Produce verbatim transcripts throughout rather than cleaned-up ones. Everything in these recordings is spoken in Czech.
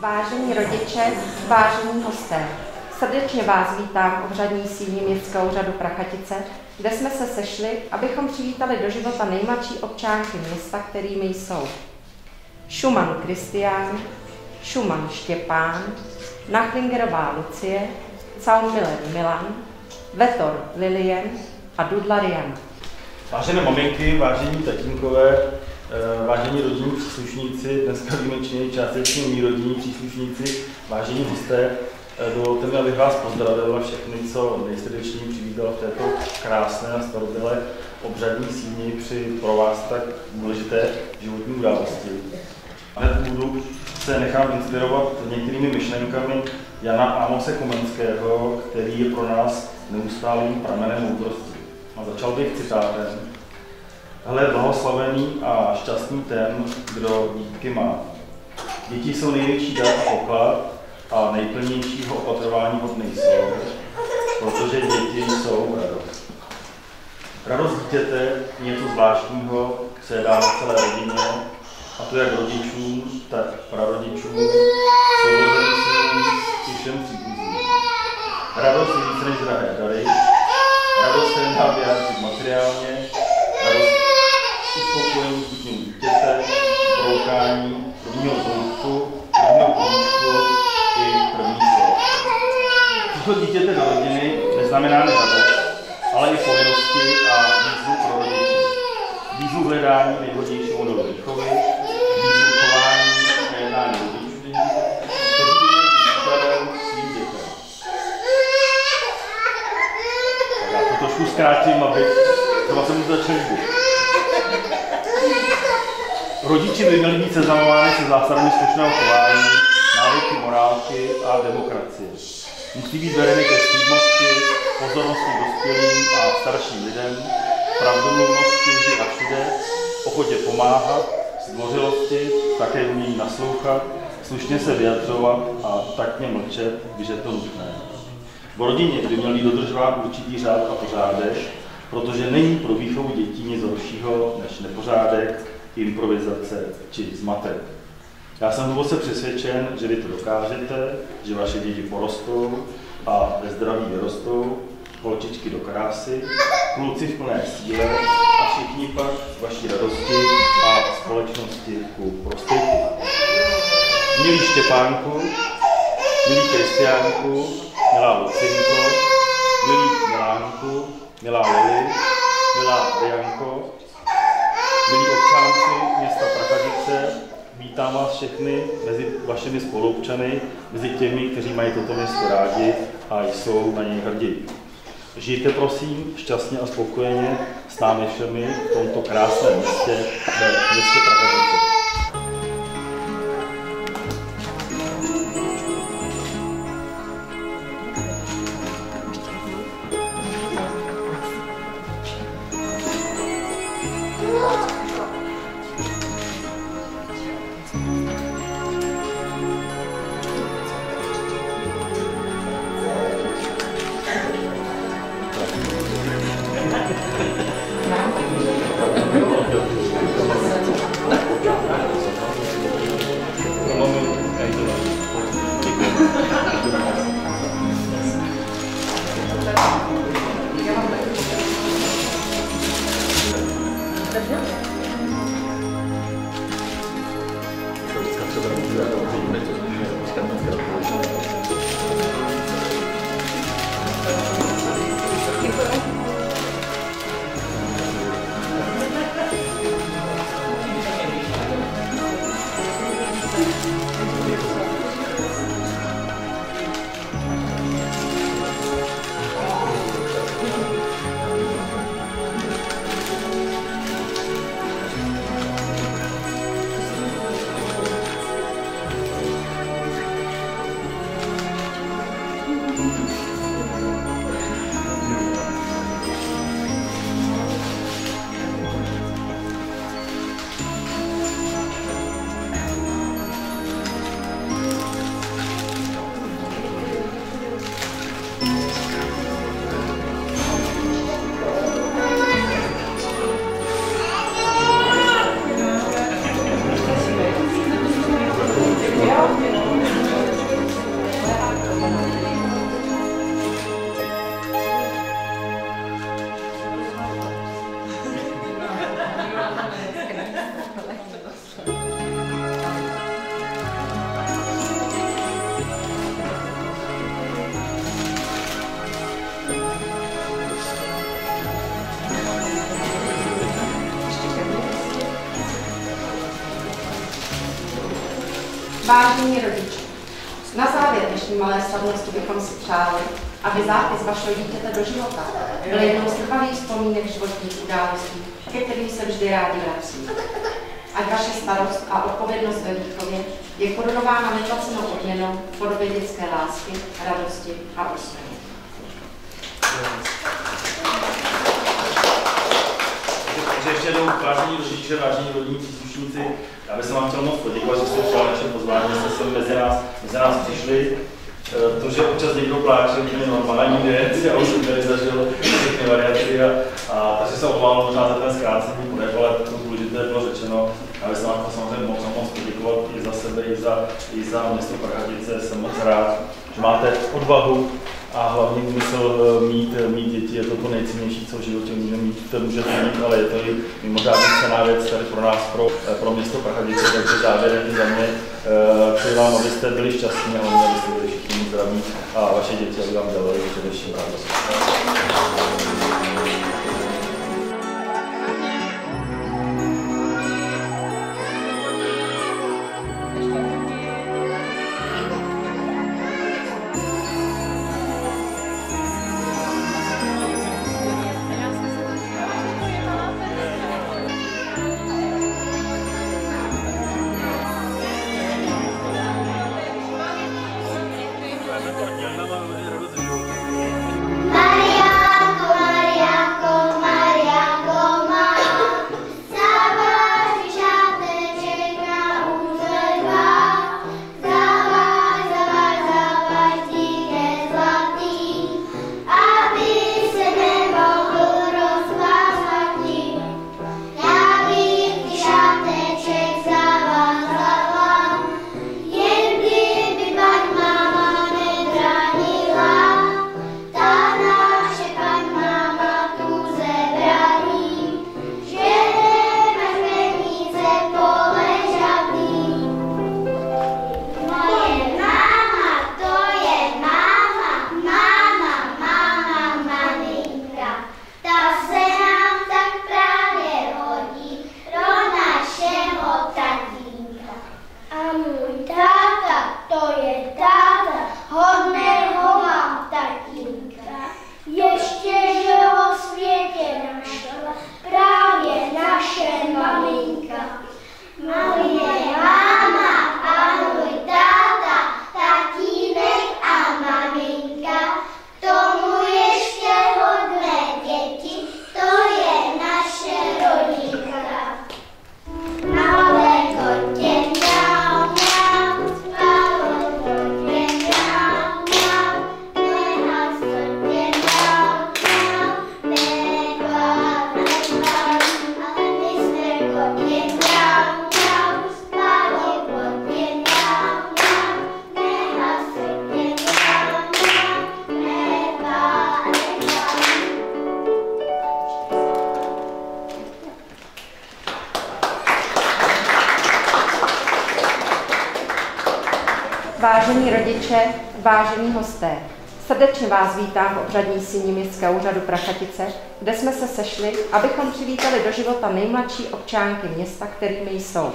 Vážení rodiče, vážení hosté, srdečně vás vítám v obřadní síni Městského úřadu Prachatice, kde jsme se sešli, abychom přivítali do života nejmladší občanky města, kterými jsou Schumann Kristián, Schumann Štěpán, Nachlingerová Lucie, Zaunmiller Milan, Vetor Lilien a Dudla Rian. Vážené maminky, vážení tatínkové, vážení rodinní příslušníci, dneska výjimečně částečně mý rodinní příslušníci, vážení hosté, dovolte mi, abych vás pozdravil a všechny, co nejsrdečněji přivítal v této krásné a starobylé obřadní síni při pro vás tak důležité životní události. Hned v úvodu se nechám inspirovat některými myšlenkami Jana Amose Komenského, který je pro nás neustálým pramenem moudrosti. A začal bych citátem. Hle, blahoslavený a šťastný ten, kdo dítky má. Děti jsou největší dar a poklad a nejplnějšího opatrování hodný jsou, protože děti jsou radost. Radost dítěte je něco zvláštního, se dá na celé rodině, a to jak rodičům, tak prarodičům, sourozencům i všem příbuzným. Radost je více než drahé dary, radost se nedá vyjádřit materiálně, radost uspokojení stupňů dítěte, proukání, prvního zvoutku, prvního pomůžku i první slov. Příchod dítěte do rodiny neznamená neradost, ale i povinnosti a výzvu pro rodiče. Výzvu hledání nejvhodnějšího modelu výchovy, výzvu chování a jednání rodičů, kteří by měli být příkladem svým dětem. Tak já to trošku zkrátím, aby třeba se mu začal líbit. Rodiči by měli být seznamováni se zásadami slušného chování, návyky morálky a demokracie. Musí být vedeny ke střídmosti, pozornosti dospělým a starším lidem, pravdomluvnosti vždy a všude, ochotě pomáhat, zdvořilosti, také umění naslouchat, slušně se vyjadřovat a taktně mlčet, když je to nutné. V rodině by měl být dodržován určitý řád a pořádek, protože není pro výchovu dětí nic horšího než nepořádek, improvizace či zmatek. Já jsem hluboce přesvědčen, že vy to dokážete, že vaše děti porostou a ve zdraví vyrostou, holčičky do krásy, kluci v plné síle a všichni pak z vaší radosti a společnosti ku prospěchu. Milý Štěpánku, milý Kristiánku, milá Lucinko, milý Milánku, milá Lili, milá Rianko, milí občanci města Prachatice, vítám vás všechny mezi vašimi spoluobčany, mezi těmi, kteří mají toto město rádi a jsou na něj hrdí. Žijte prosím šťastně a spokojeně s námi všemi v tomto krásném městě, ve městě Prachatice. Vážení rodiče, na závěr dnešní malé slavnosti bychom si přáli, aby zápis vašeho dítěte do života byl jednou z trvalých vzpomínek životních událostí, ke kterým se vždy rádi vrací. Ať vaše starost a odpovědnost ve výchově je korunována neplacenou odměnou v podobě dětské lásky, radosti a úsměvu. Takže ještě jednou, vážení rodiče, vážení rodinní příslušníci, já bych se vám chtěl moc poděkovat, že jste přijali naše pozvání, že jste se mezi nás, mezi nás přišli. To, že občas někdo pláče, je normální věc, já už jsem tady zažil všechny varianty a, a takže se omlouvám možná za ten zkrácený projev, ale to důležité bylo řečeno. Já bych se vám chtěl samozřejmě moc, moc poděkovat i za sebe, i za, i za město Prachatice. Jsem moc rád, že máte odvahu a hlavně úmysl mít, mít děti. Je to to nejcennější, co v životě může mít, to můžete mít, ale je to i mimořádně cenná věc tady pro nás, pro, pro město Prachatice, takže závěrem i za mě přeji vám, abyste byli šťastní a hlavně, abyste byli všichni zdraví a vaše děti, aby vám dělali především radost. Vážení rodiče, vážení hosté, srdečně vás vítám v obřadní síni Městského úřadu Prachatice, kde jsme se sešli, abychom přivítali do života nejmladší občánky města, kterými jsou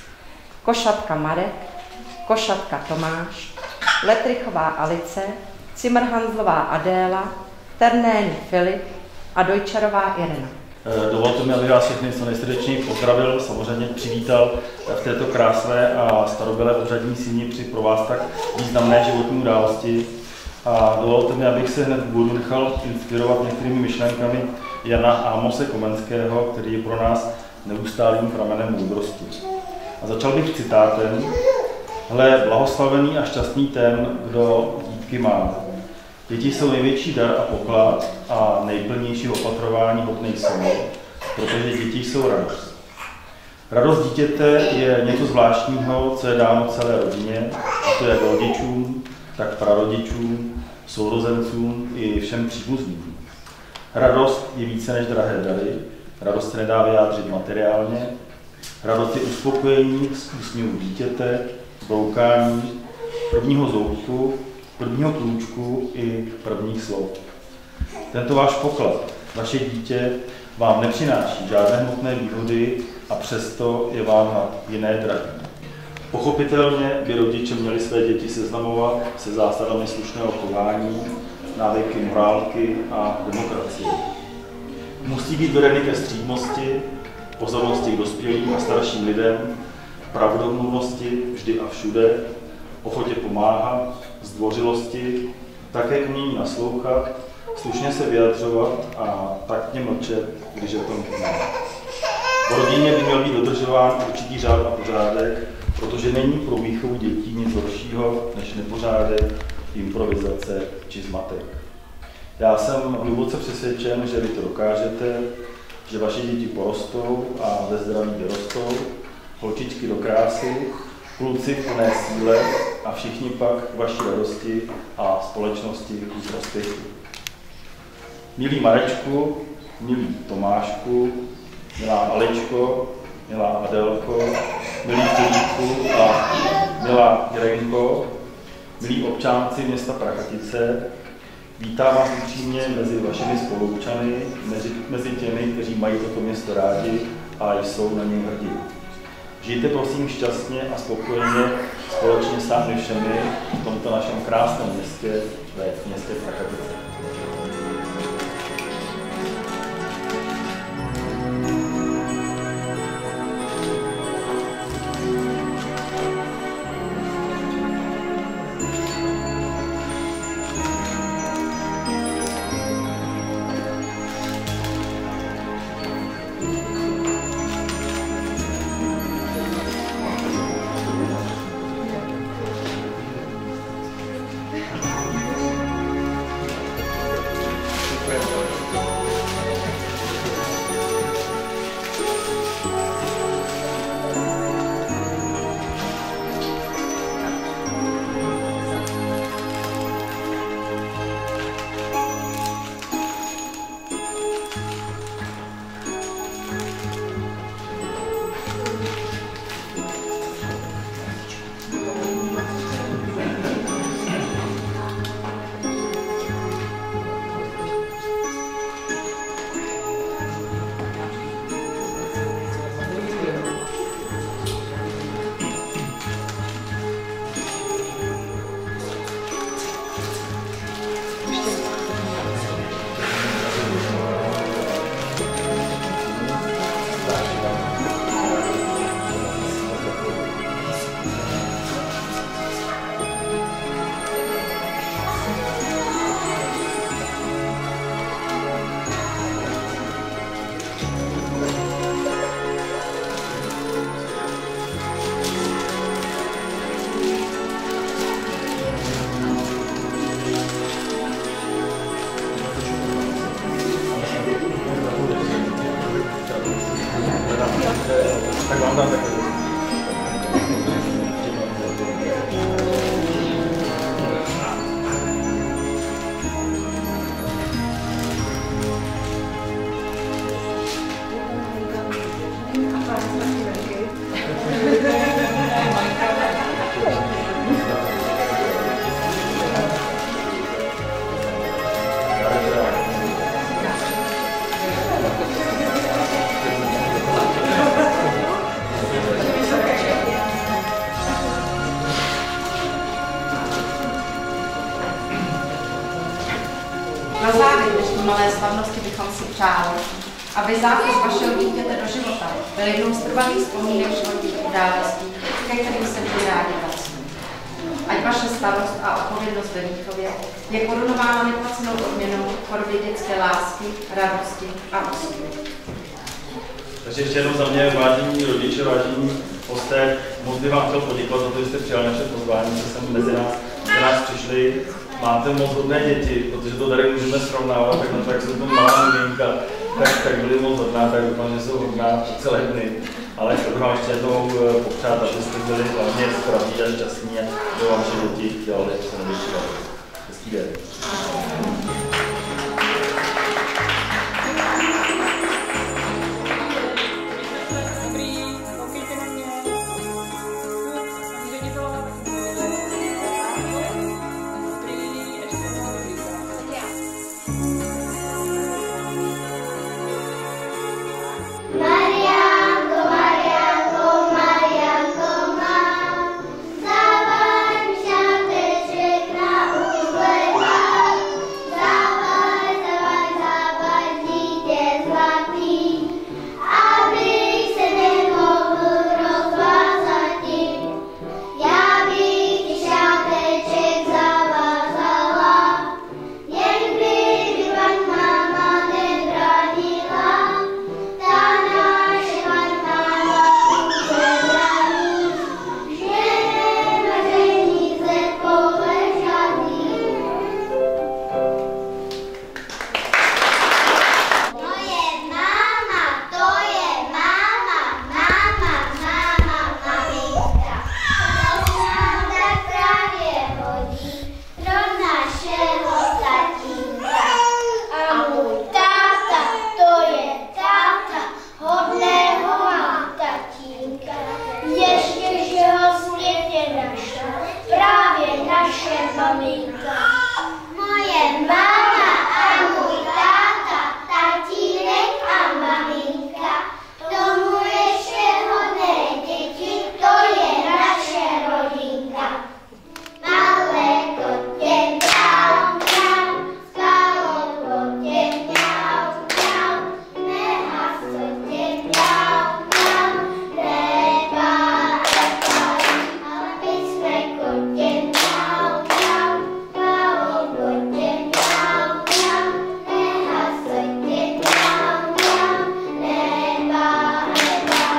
Košatka Marek, Košatka Tomáš, Letrichová Alice, Cimrhanzlová Adéla, Ternény Filip a Dojčarová Irena. Dovolte mi, abych vás všechny co nejsrdečněji pozdravil, samozřejmě přivítal v této krásné a starobylé obřadní síni při pro vás tak významné životní události. A dovolte mi, abych se hned v úvodu nechal inspirovat některými myšlenkami Jana Amose Komenského, který je pro nás neustálým pramenem moudrosti. A začal bych citátem: Hle, blahoslavený a šťastný ten, kdo dítky má. Děti jsou největší dar a poklad a nejplnější opatrování hodný jsou, protože děti jsou radost. Radost dítěte je něco zvláštního, co je dáno celé rodině, a to jak rodičům, tak prarodičům, sourozencům i všem příbuzným. Radost je více než drahé dary, radost se nedá vyjádřit materiálně, radost je uspokojení z úsměvu dítěte, broukání, prvního zoubku, prvního krůčku i prvních slov. Tento váš poklad, vaše dítě, vám nepřináší žádné hmotné výhody a přesto je vám na jiné drahé. Pochopitelně by rodiče měli své děti seznamovat se zásadami slušného chování, návyky morálky a demokracie. Musí být vedeny ke střídmosti, pozornosti k dospělým a starším lidem, pravdomluvnosti vždy a všude, ochotě pomáhat, zdvořilosti, také umění naslouchat, slušně se vyjadřovat a taktně mlčet, když je to nutné. V rodině by měl být dodržován určitý řád a pořádek, protože není pro výchovu dětí nic horšího než nepořádek, improvizace či zmatek. Já jsem hluboce přesvědčen, že vy to dokážete, že vaše děti porostou a ve zdraví vyrostou, holčičky do krásy, kluci v plné síle a všichni pak k vaší radosti a společnosti ku prospěchu. Milý Marečku, milý Tomášku, milá Alečko, milá Adelko, milý Filipku a milá Jirenko, milí občánci města Prachatice, vítám vás upřímně mezi vašimi spoluobčany, mezi, mezi těmi, kteří mají toto město rádi a jsou na něj hrdí. Žijte prosím šťastně a spokojeně společně s námi všemi v tomto našem krásném městě, ve městě Prachatice. Tak vám dám takové. Na závěr dnešní malé slavnosti bychom si přáli, aby zápis vašeho dítěte do života byl jednou z trvalých vzpomínek životních událostí, ke kterým se vždy rádi vracíme. Ať vaše starost a odpovědnost ve výchově je korunována neplacenou odměnou v podobě dětské lásky, radosti a úsměvu. Takže ještě jednou za mě, vážení rodiče, vážení hosté, moc bych vám chtěl poděkovat za to, že jste přijali naše pozvání, že sem mezi nás, mezi nás přišli. Máte moc hodné děti, protože to tady můžeme srovnávat, tak na to, jak jsou to malá miminka, tak, tak byly moc hodná, tak doufám, že jsou hodná po celé dny. Ale chtěl bych vám ještě jednou popřát, abyste byli hlavně zdraví a šťastní a že vám vaše děti dělali, jak se nevyšlo. Hezký den. Mariánko, Mariánko, Mariánko má. maminka. Moje máma a můj táta, tatínek a maminka. Tomu ještě hodné děti, to je naše rodinka. Malé kotě, mňau, mňau, spalo kotě, mňau, mňau, nehasotě, mňau, mňau, lepá, lepá, ale my jsme kotě, mňau, mňau, spalo kotě, mňau, mňau, nehasotě, mňau, mňau, lepá, lepá.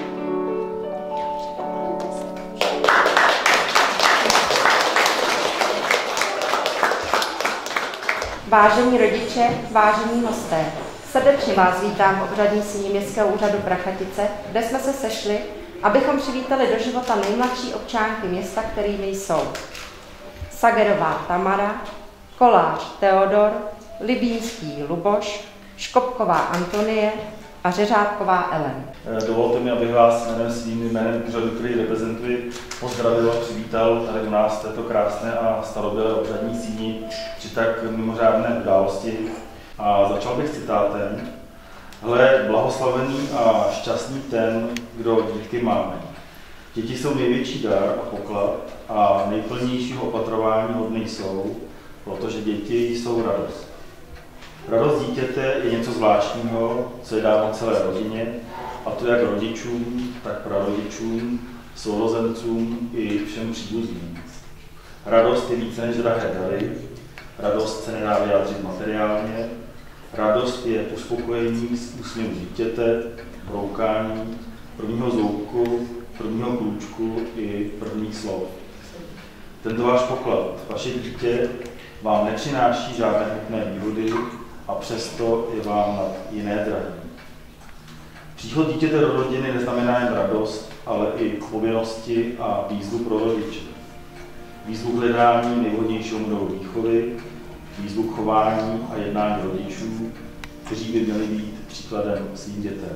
Vážení rodiče, vážení hosté, srdečně vás vítám v obřadní síni Městského úřadu Prachatice, kde jsme se sešli, abychom přivítali do života nejmladší občanky města, kterými jsou Sagerová Tamara, Kolář Teodor, Libínský Luboš, Škopková Antonie a Řeřádková Ellen. Dovolte mi, abych vás jménem svým jménem úřadu, který reprezentuji, pozdravil a přivítal tady u nás v této krásné a starobylé obřadní síni při tak mimořádné události. A začal bych citátem. Hle, blahoslavený a šťastný ten, kdo dítky máme. Děti jsou největší dar a poklad a nejplnějšího opatrování hodny jsou, protože děti jsou radost. Radost dítěte je něco zvláštního, co je dáno celé rodině, a to jak rodičům, tak prarodičům, sourozencům i všem příbuzným. Radost je více než drahé dary, radost se nedá vyjádřit materiálně, radost je uspokojení z úsměvu dítěte, broukání, prvního zoubku, prvního krůčku i prvních slov. Tento váš poklad, vaše dítě, vám nepřináší žádné hmotné výhody a přesto je vám nad jiné drahé. Příchod dítěte do rodiny neznamená jen radost, ale i povinnosti a výzvu pro rodiče. Výzvu k hledání nejvhodnějšího modelu výchovy, výzvu k chování a jednání rodičů, kteří by měli být příkladem svým dětem.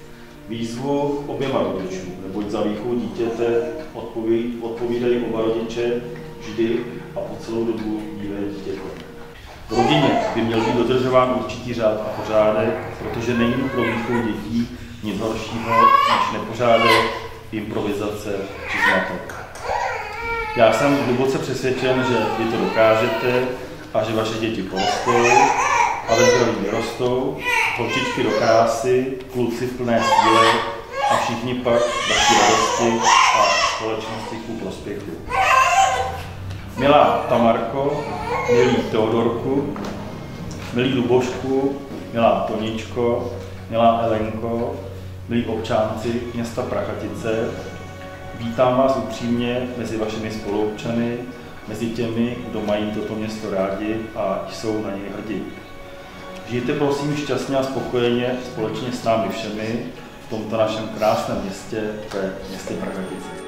Výzvu oběma rodičům, neboť za výchovu dítěte odpoví, odpovídají oba rodiče vždy a po celou dobu vývoje dítěte. V rodině by měl být dodržován určitý řád a pořádek, protože není pro výchovu dětí nic horšího než nepořádek, improvizace či zmatek. Já jsem hluboce přesvědčen, že vy to dokážete a že vaše děti porostou a ve zdraví vyrostou, holčičky do krásy, kluci v plné síle a všichni pak vaší radosti a společnosti ku prospěchu. Milá Tamarko, milý Teodorku, milý Lubošku, milá Toničko, milá Elenko, milí občánci města Prachatice, vítám vás upřímně mezi vašimi spoluobčany, mezi těmi, kdo mají toto město rádi a jsou na něj hrdí. Žijte prosím šťastně a spokojeně společně s námi všemi v tomto našem krásném městě, ve městě Prachatice.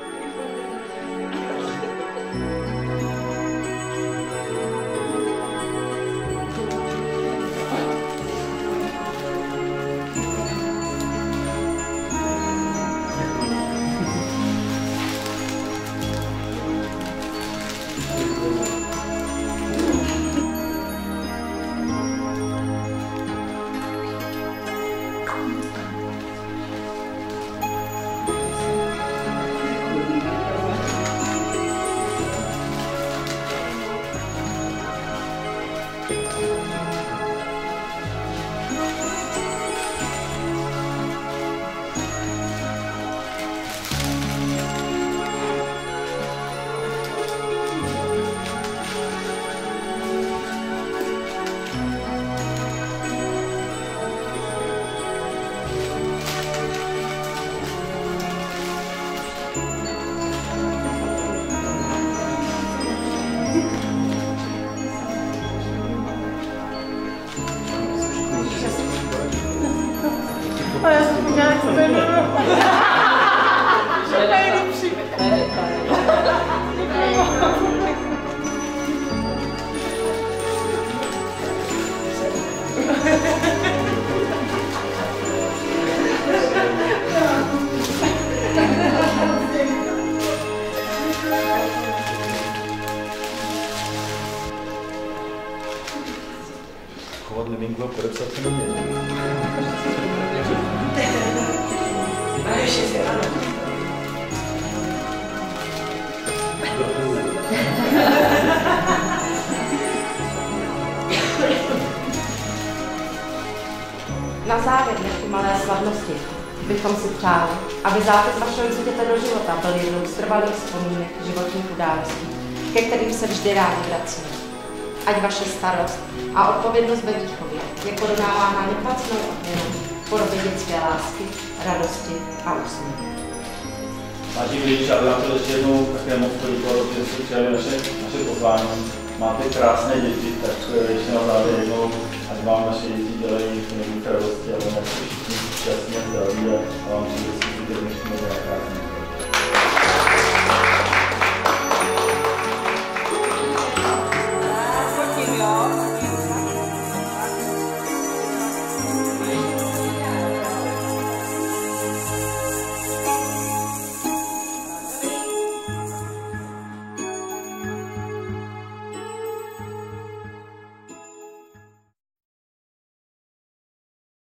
maminku a podepsat se mě. Na závěr dnešní malé slavnosti bychom si přáli, aby zápis vašeho dítěte do života byl jednou z trvalých vzpomínek životních událostí, ke kterým se vždy rádi vracíme. Ať vaše starost a odpovědnost ve výchově je korunována neplacenou odměnou v podobě dětské lásky, radosti a úsměvu. Vážení rodiče, já bych vám to ještě jednou také moc poděkovat, že jste přijali naše, naše pozvání. Máte krásné děti, tak ještě na závěr jednou, ať vám naše děti dělají nejvíce radosti, ale ať všichni šťastní a zdraví a vám přeji, že jste dnešní den krásný.